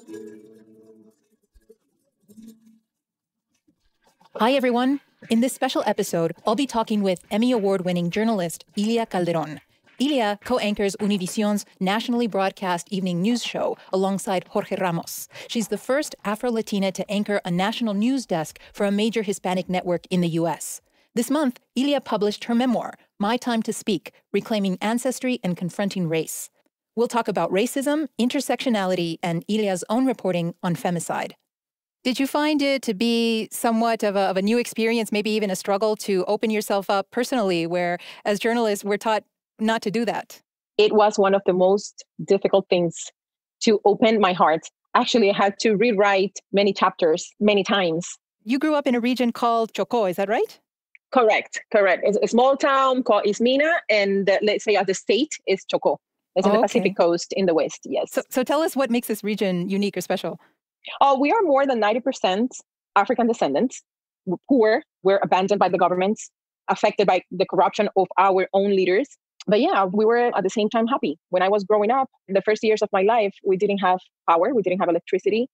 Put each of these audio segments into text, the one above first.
Hi, everyone. In this special episode, I'll be talking with Emmy Award-winning journalist Ilia Calderon. Ilia co-anchors Univision's nationally broadcast evening news show alongside Jorge Ramos. She's the first Afro-Latina to anchor a national news desk for a major Hispanic network in the U.S. This month, Ilia published her memoir, My Time to Speak, Reclaiming Ancestry and Confronting Race. We'll talk about racism, intersectionality, and Ilia's own reporting on femicide. Did you find it to be somewhat of a new experience, maybe even a struggle to open yourself up personally, where as journalists, we're taught not to do that? It was one of the most difficult things to open my heart. Actually, I had to rewrite many chapters many times. You grew up in a region called Chocó, is that right? Correct. It's a small town called Ismina, and let's say the state is Chocó. It's in the Pacific coast in the west, yes. So tell us what makes this region unique or special. We are more than 90% African descendants, poor, we're abandoned by the government, affected by the corruption of our own leaders. But yeah, we were at the same time happy. When I was growing up, in the first years of my life, we didn't have power, we didn't have electricity.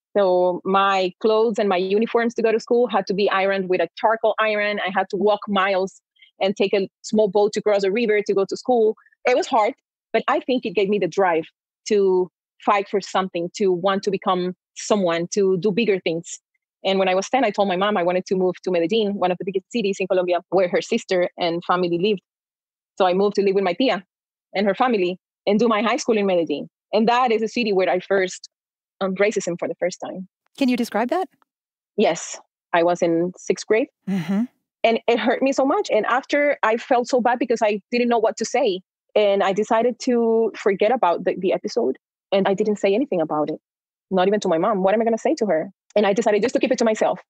So my clothes and my uniforms to go to school had to be ironed with a charcoal iron. I had to walk miles and take a small boat to cross a river to go to school. It was hard, but I think it gave me the drive to fight for something, to want to become someone, to do bigger things. And when I was 10, I told my mom I wanted to move to Medellin, one of the biggest cities in Colombia, where her sister and family lived. So I moved to live with my tia and her family and do my high school in Medellin. And that is a city where I first racism for the first time. Can you describe that? Yes. I was in 6th grade. Mm-hmm. And it hurt me so much. And after, I felt so bad because I didn't know what to say. And I decided to forget about the episode. And I didn't say anything about it. Not even to my mom. What am I going to say to her? And I decided just to keep it to myself,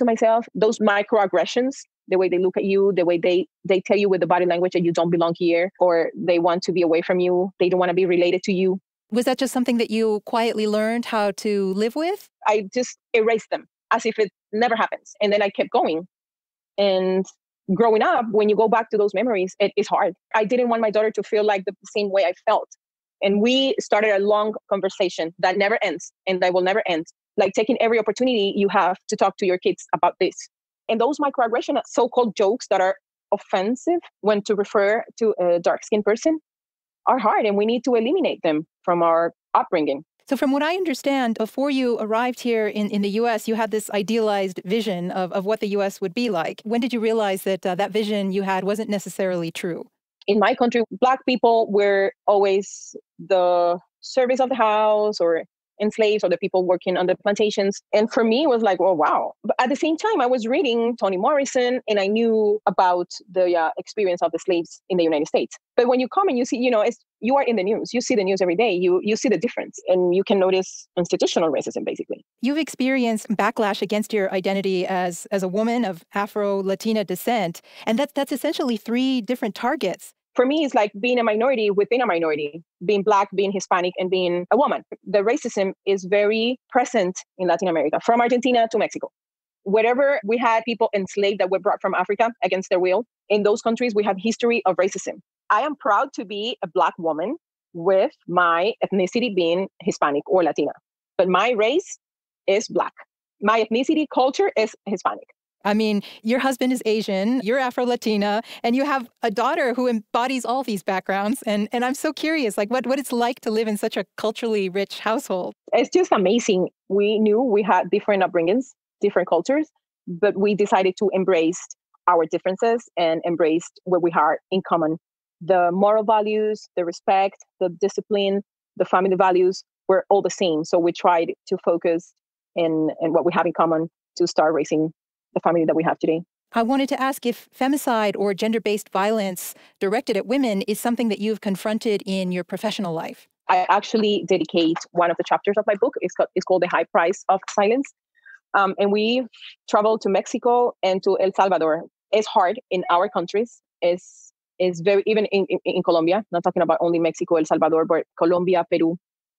Those microaggressions, the way they look at you, the way they tell you with the body language that you don't belong here, or they want to be away from you. They don't want to be related to you. Was that just something that you quietly learned how to live with? I just erased them as if it never happens. And then I kept going. And growing up, when you go back to those memories, it is hard. I didn't want my daughter to feel like the same way I felt. And we started a long conversation that never ends and that will never end. Like taking every opportunity you have to talk to your kids about this. And those microaggressions, so-called jokes that are offensive when to refer to a dark-skinned person, are hard, and we need to eliminate them from our upbringing. So from what I understand, before you arrived here in the U.S., you had this idealized vision of what the U.S. would be like. When did you realize that that vision you had wasn't necessarily true? In my country, Black people were always the service of the house or enslaved, or the people working on the plantations. And for me, it was like, oh, wow. But at the same time, I was reading Toni Morrison, and I knew about the experience of the slaves in the United States. But when you come and you see, you are in the news. You see the news every day. You see the difference, and you can notice institutional racism, basically. You've experienced backlash against your identity as a woman of Afro-Latina descent, and that's essentially 3 different targets. For me, it's like being a minority within a minority, being Black, being Hispanic, and being a woman. The racism is very present in Latin America, from Argentina to Mexico. Wherever we had people enslaved that were brought from Africa against their will, in those countries, we have history of racism. I am proud to be a Black woman with my ethnicity being Hispanic or Latina. But my race is Black. My ethnicity culture is Hispanic. I mean, your husband is Asian, you're Afro-Latina, and you have a daughter who embodies all these backgrounds. And I'm so curious, like what it's like to live in such a culturally rich household. It's just amazing. We knew we had different upbringings, different cultures, but we decided to embrace our differences and embrace what we have in common. The moral values, the respect, the discipline, the family values were all the same. So we tried to focus in what we have in common to start raising the family that we have today. I wanted to ask if femicide or gender-based violence directed at women is something that you've confronted in your professional life. I actually dedicate one of the chapters of my book. It's called The High Price of Silence. And we traveled to Mexico and to El Salvador. It's hard in our countries. It's very, even in Colombia, not talking about only Mexico, El Salvador, but Colombia, Peru.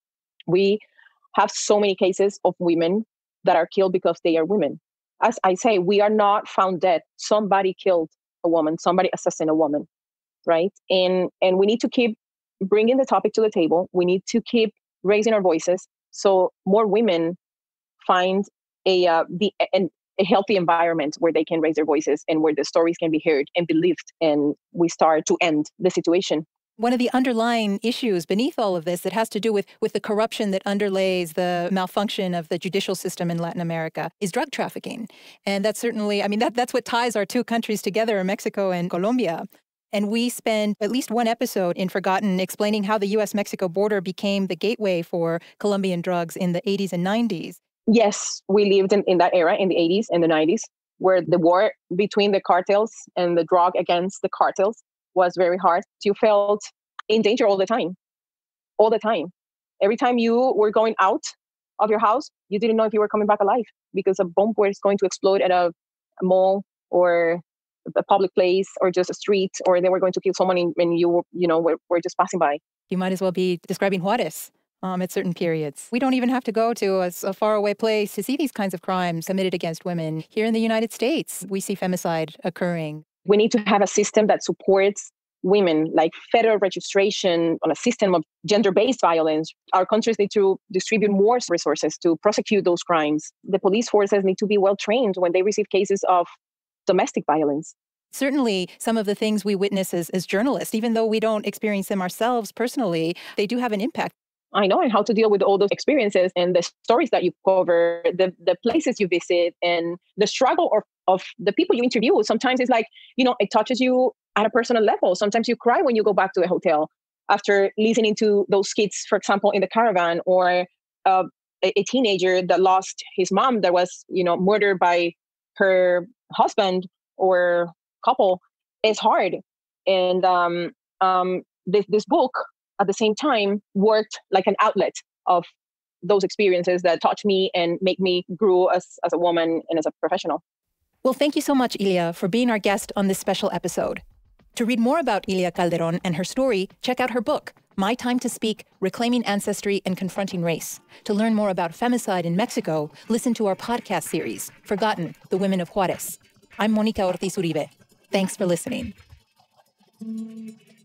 We have so many cases of women that are killed because they are women. As I say, we are not found dead. Somebody killed a woman, somebody assassinated a woman, right? And we need to keep bringing the topic to the table. We need to keep raising our voices so more women find a healthy environment where they can raise their voices and where the stories can be heard and believed, and we start to end the situation. One of the underlying issues beneath all of this that has to do with the corruption that underlays the malfunction of the judicial system in Latin America is drug trafficking. And that's certainly, I mean, that's what ties our two countries together, Mexico and Colombia. And we spend at least one episode in Forgotten explaining how the U.S.-Mexico border became the gateway for Colombian drugs in the 80s and 90s. Yes, we lived in that era, in the 80s and the 90s, where the war between the cartels and the drug against the cartels was very hard. You felt in danger all the time. All the time. Every time you were going out of your house, you didn't know if you were coming back alive because a bomb was going to explode at a mall or a public place or just a street, or they were going to kill someone and you were just passing by. You might as well be describing Juarez at certain periods. We don't even have to go to a faraway place to see these kinds of crimes committed against women. Here in the United States, we see femicide occurring. We need to have a system that supports women, like federal registration on a system of gender-based violence. Our countries need to distribute more resources to prosecute those crimes. The police forces need to be well trained when they receive cases of domestic violence. Certainly, some of the things we witness as journalists, even though we don't experience them ourselves personally, they do have an impact. I know, and how to deal with all those experiences and the stories that you cover, the places you visit, and the struggle of the people you interview. Sometimes it's like, it touches you at a personal level. Sometimes you cry when you go back to a hotel after listening to those skits, for example, in the caravan, or a teenager that lost his mom that was, murdered by her husband or couple. It's hard. And this book, at the same time, worked like an outlet of those experiences that touched me and make me grow as a woman and as a professional. Well, thank you so much, Ilia, for being our guest on this special episode. To read more about Ilia Calderon and her story, check out her book, My Time to Speak, Reclaiming Ancestry and Confronting Race. To learn more about femicide in Mexico, listen to our podcast series, Forgotten, The Women of Juarez. I'm Mónica Ortiz Uribe. Thanks for listening.